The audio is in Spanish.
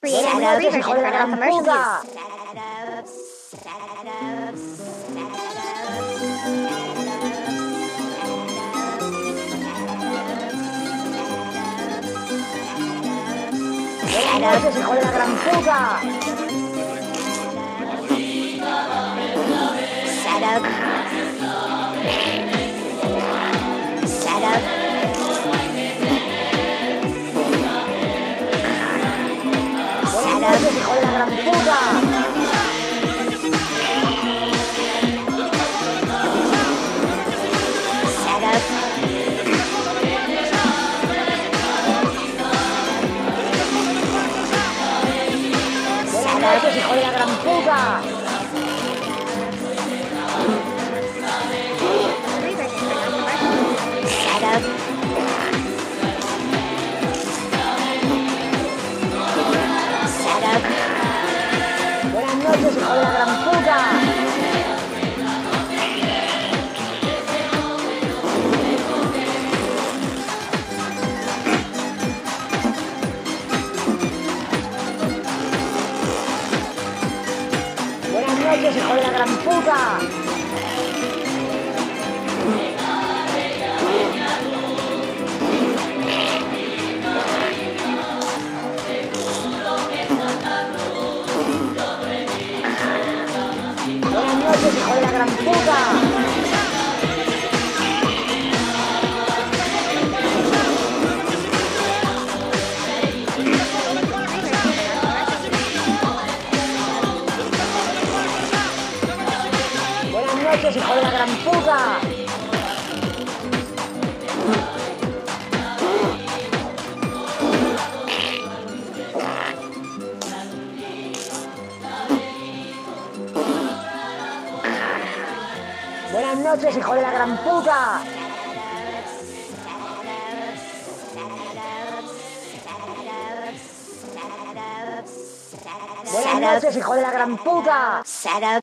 Buenas noches, hijo de la gran puta. Buenas noches, hijo de la gran puta. Setup. Buenas noches, hijo de la gran puta. Buenas noches, hijo de la gran puta. Buenas noches, hijo de la gran puta. Buenas noches, hijo de la gran puta. Buenas noches, hijo de la gran puta. Buenas noches, hijo de la gran puta. Buenas noches, hijo de la gran puta. Buenas noches, hijo de la gran puta.